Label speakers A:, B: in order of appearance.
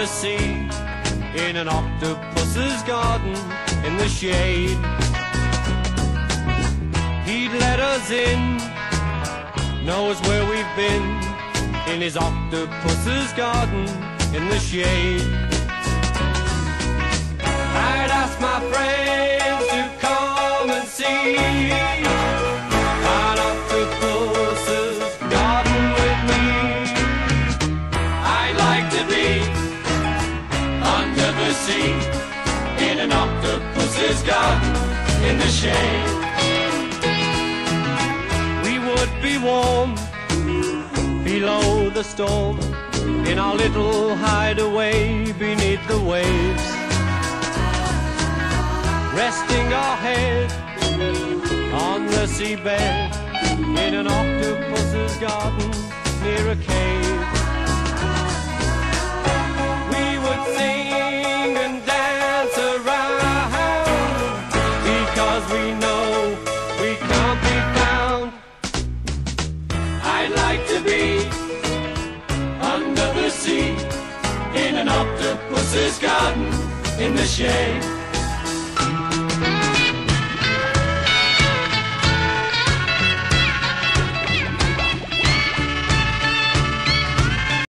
A: the sea, in an octopus's garden in the shade. He'd let us in, knows where we've been, in his octopus's garden in the shade. I'd ask my friends to come and see an octopus's garden with me. I'd like to be under the sea, in an octopus's garden in the shade. We would be warm below the storm, in our little hideaway beneath the waves, resting our head on the seabed, in an octopus's garden near a cave. We would sing and dance around, because we know we can't be found. I'd like to be under the sea, in an octopus's garden in the shade.